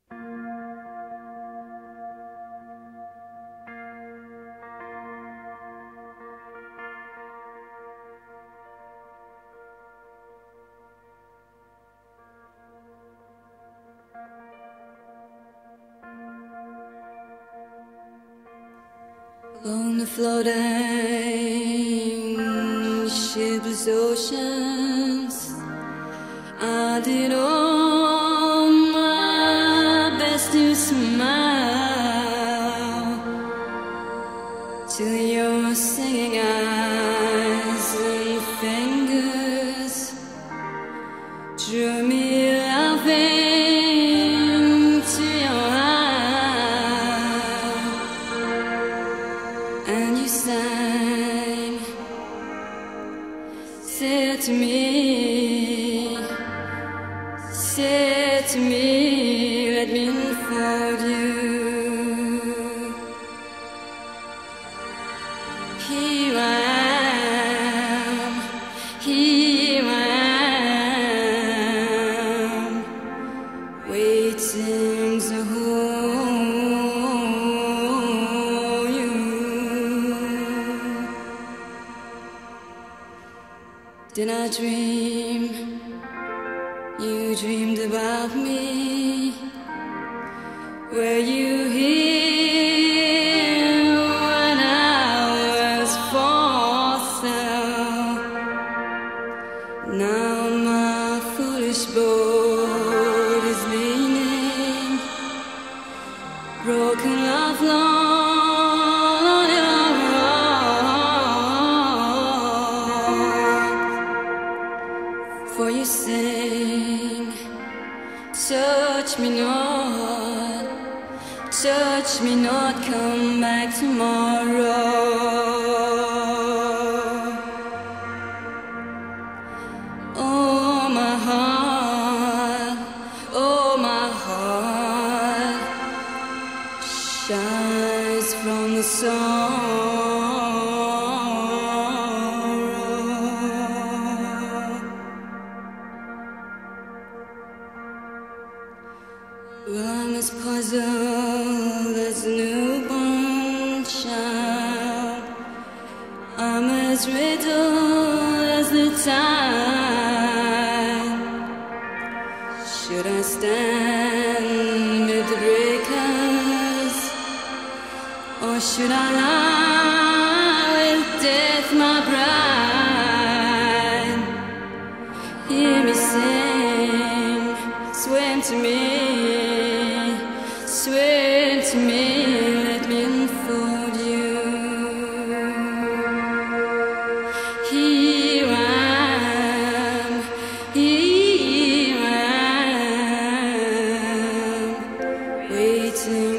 Along the floating shipless oceans, I did all my best to smile till your singing eyes and fingers drew me laughing to your heart, and you sang, said to me, let me unfold you. Here I am, waiting to hold you. Did I dream? You dreamed about me. Were you here when I was for sale? Now my foolish boat is leaning, broken love long on your rock. For you sing, touch me not, come back tomorrow. Oh my heart shines from the sorrow. Well, I'm as puzzled as a newborn child. I'm as riddled as the tide. Should I stand with the breakers, or should I lie with death, my bride? Hear me sing, swim to me, let me unfold you. Here I am, waiting